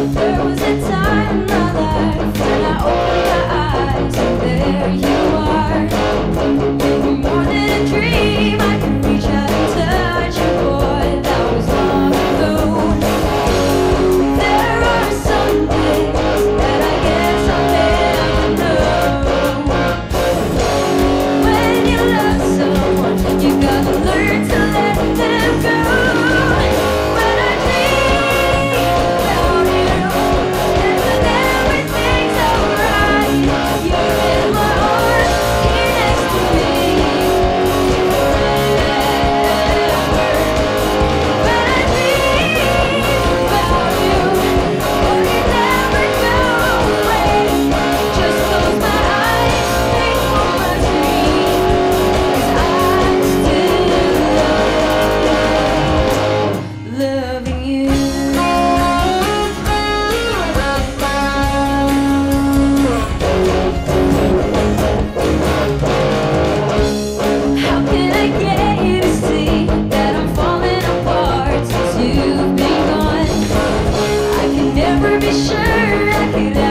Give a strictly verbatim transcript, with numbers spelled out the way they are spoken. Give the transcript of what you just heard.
There was a time in my life when I opened my eyes and there you are. You were more than a dream, I could reach out and touch you, boy, that was long ago. There are some things that I guess I'll never know. When you love someone, you gotta learn to let them go. Be sure I could